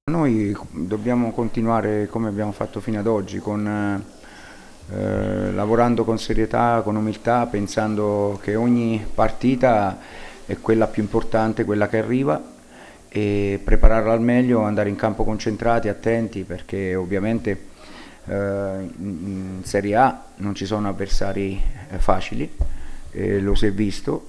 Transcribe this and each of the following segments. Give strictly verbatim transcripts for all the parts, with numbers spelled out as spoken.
Noi dobbiamo continuare come abbiamo fatto fino ad oggi, con, eh, lavorando con serietà, con umiltà, pensando che ogni partita è quella più importante, quella che arriva, e prepararla al meglio, andare in campo concentrati, attenti, perché ovviamente eh, in Serie A non ci sono avversari eh, facili, eh, lo si è visto,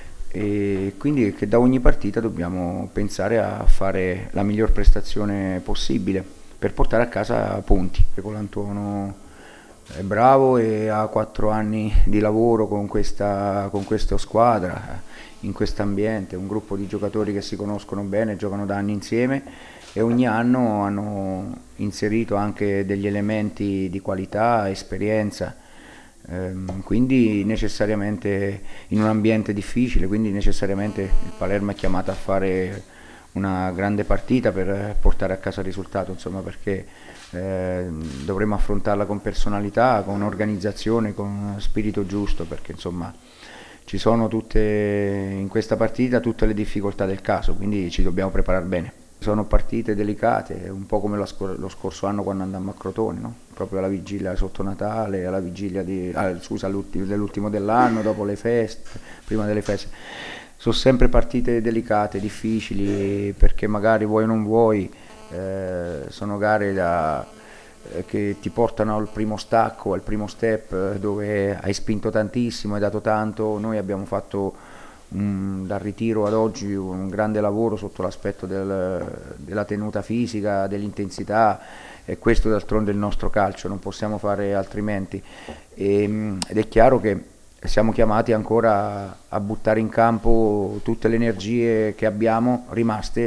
e quindi che da ogni partita dobbiamo pensare a fare la miglior prestazione possibile per portare a casa punti. Colantuono è bravo e ha quattro anni di lavoro con questa, con questa squadra, in questo ambiente, un gruppo di giocatori che si conoscono bene, giocano da anni insieme e ogni anno hanno inserito anche degli elementi di qualità, esperienza. Ehm, quindi necessariamente in un ambiente difficile, quindi necessariamente il Palermo è chiamato a fare una grande partita per portare a casa il risultato, insomma, perché eh, dovremo affrontarla con personalità, con organizzazione, con spirito giusto, perché insomma ci sono tutte in questa partita tutte le difficoltà del caso, quindi ci dobbiamo preparare bene. Sono partite delicate, un po' come lo, scor lo scorso anno quando andammo a Crotone, no? Proprio alla vigilia sotto Natale, alla vigilia di, ah, scusa, dell'ultimo dell'anno, dopo le feste, prima delle feste. Sono sempre partite delicate, difficili, perché magari vuoi o non vuoi, eh, sono gare da, eh, che ti portano al primo stacco, al primo step, eh, dove hai spinto tantissimo, hai dato tanto. Noi abbiamo fatto um, dal ritiro ad oggi un grande lavoro sotto l'aspetto del, della tenuta fisica, dell'intensità, e questo d'altronde è il nostro calcio, non possiamo fare altrimenti. E, ed è chiaro che siamo chiamati ancora a, a buttare in campo tutte le energie che abbiamo rimaste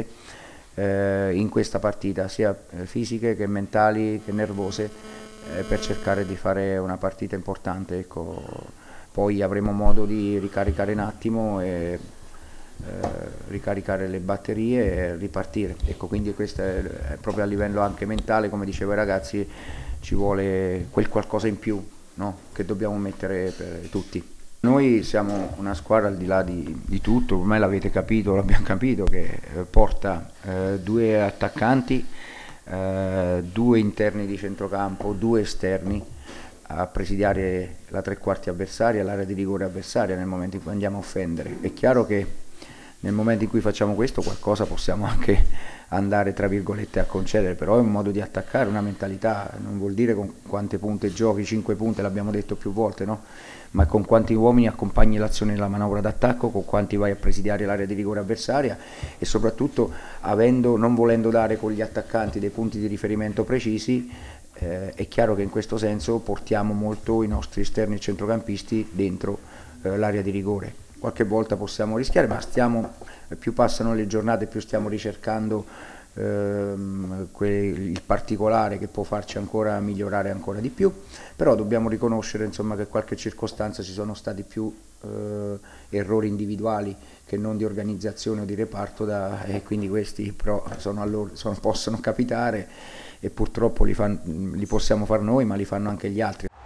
eh, in questa partita, sia fisiche che mentali che nervose, eh, per cercare di fare una partita importante. Ecco. Poi avremo modo di ricaricare un attimo e eh, ricaricare le batterie e ripartire. Ecco, quindi questo è, è proprio a livello anche mentale, come dicevo ai ragazzi, ci vuole quel qualcosa in più, no? Che dobbiamo mettere per tutti. Noi siamo una squadra al di là di, di tutto, ormai l'avete capito, l'abbiamo capito, che eh, porta eh, due attaccanti, eh, due interni di centrocampo, due esterni a presidiare la tre quarti avversaria e l'area di rigore avversaria nel momento in cui andiamo a offendere. È chiaro che nel momento in cui facciamo questo qualcosa possiamo anche andare tra virgolette a concedere, però è un modo di attaccare, una mentalità, non vuol dire con quante punte giochi, cinque punte, l'abbiamo detto più volte, no? Ma con quanti uomini accompagni l'azione della manovra d'attacco, con quanti vai a presidiare l'area di rigore avversaria, e soprattutto avendo, non volendo dare con gli attaccanti dei punti di riferimento precisi. Eh, è chiaro che in questo senso portiamo molto i nostri esterni e centrocampisti dentro eh, l'area di rigore. Qualche volta possiamo rischiare, ma stiamo, più passano le giornate più stiamo ricercando ehm, il particolare che può farci ancora migliorare ancora di più, però dobbiamo riconoscere, insomma, che in qualche circostanza ci sono stati più eh, errori individuali che non di organizzazione o di reparto, da, e quindi questi però sono allora, sono, possono capitare, e purtroppo li, fan, li possiamo far noi, ma li fanno anche gli altri.